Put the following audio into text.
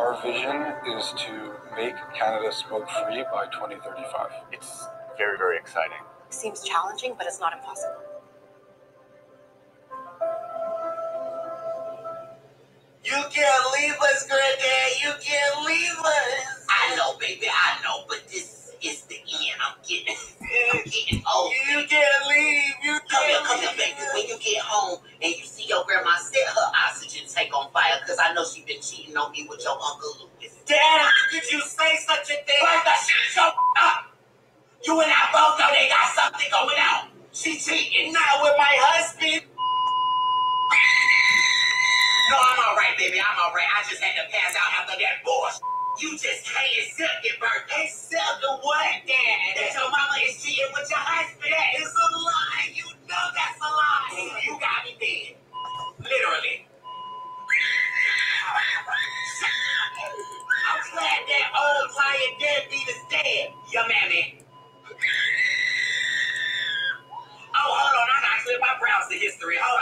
Our vision is to make Canada smoke-free by 2035. It's very, very exciting. It seems challenging, but it's not impossible. You can't leave us, Granddad. You can't leave us. I know, baby. I know, but this is the end. I'm getting old. You can't leave. Come here, baby. When you get home and you see your grandma, set her oxygen tank on fire, because I know she been cheating on me with your Uncle Lucas. Dad, how could you say such a thing? Like that shit so up. You and I both know they got something going on. She cheating now with my husband. No, I'm all right, baby. I'm all right. I just had to pass out after that bullshit. You just can't accept it, Bert. Accept the what, Dad? That your mama is cheating with your husband. That is a lie. You know that's a lie. You got me dead. Literally. I'm glad that old lying deadbeat is dead, your mammy. Oh, hold on. I gotta clear my browser history. Hold